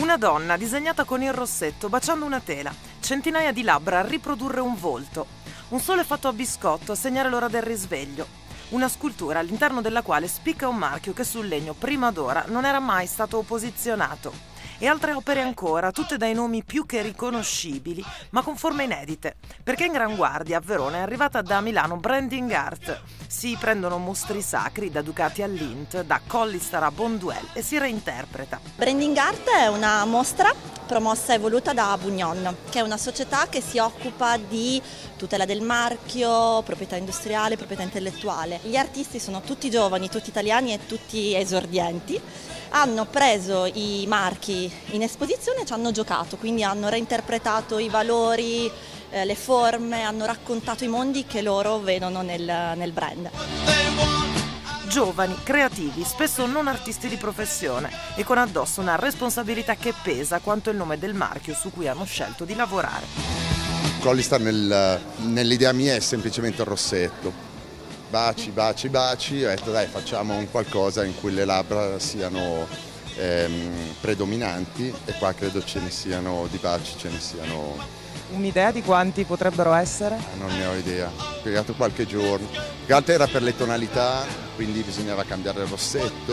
Una donna disegnata con il rossetto baciando una tela, centinaia di labbra a riprodurre un volto, un sole fatto a biscotto a segnare l'ora del risveglio, una scultura all'interno della quale spicca un marchio che sul legno prima d'ora non era mai stato posizionato. E altre opere ancora, tutte dai nomi più che riconoscibili, ma con forme inedite, perché in Gran Guardia a Verona è arrivata da Milano Branding Art. Si prendono mostri sacri da Ducati all'Int, da Collistar a Bonduelle e si reinterpreta. Branding Art è una mostra promossa e voluta da Bugnon, che è una società che si occupa di tutela del marchio, proprietà industriale, proprietà intellettuale. Gli artisti sono tutti giovani, tutti italiani e tutti esordienti. Hanno preso i marchi in esposizione e ci hanno giocato, quindi hanno reinterpretato i valori, le forme, hanno raccontato i mondi che loro vedono nel brand. Giovani, creativi, spesso non artisti di professione e con addosso una responsabilità che pesa quanto il nome del marchio su cui hanno scelto di lavorare. Collistar nell'idea mia è semplicemente il rossetto. Baci, baci, baci, ho detto dai, facciamo un qualcosa in cui le labbra siano predominanti e qua credo ce ne siano di baci, ce ne siano. Un'idea di quanti potrebbero essere? Non ne ho idea, ho spiegato qualche giorno. Più che altro era per le tonalità, quindi bisognava cambiare il rossetto.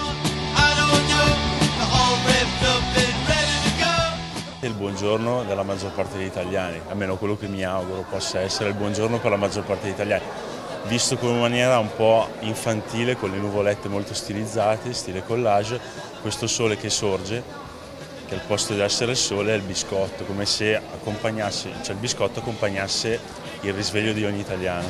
Il buongiorno della maggior parte degli italiani, almeno quello che mi auguro possa essere il buongiorno per la maggior parte degli italiani. Visto come maniera un po' infantile, con le nuvolette molto stilizzate, stile collage, questo sole che sorge, che al posto di essere il sole è il biscotto, come se accompagnasse, cioè il biscotto accompagnasse il risveglio di ogni italiano.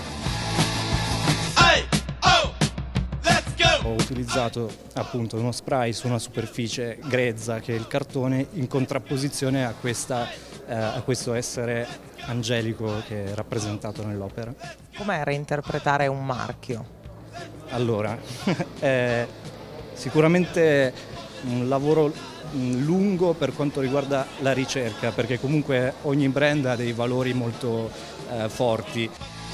Ho utilizzato appunto uno spray su una superficie grezza che è il cartone in contrapposizione a questo essere angelico che è rappresentato nell'opera. Com'è reinterpretare un marchio? Allora, è sicuramente un lavoro lungo per quanto riguarda la ricerca, perché comunque ogni brand ha dei valori molto forti.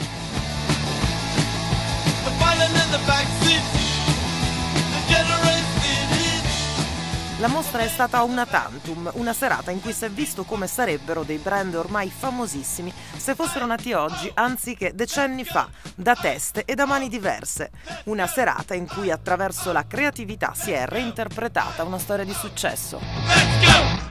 La mostra è stata una tantum, una serata in cui si è visto come sarebbero dei brand ormai famosissimi se fossero nati oggi anziché decenni fa, da teste e da mani diverse. Una serata in cui attraverso la creatività si è reinterpretata una storia di successo.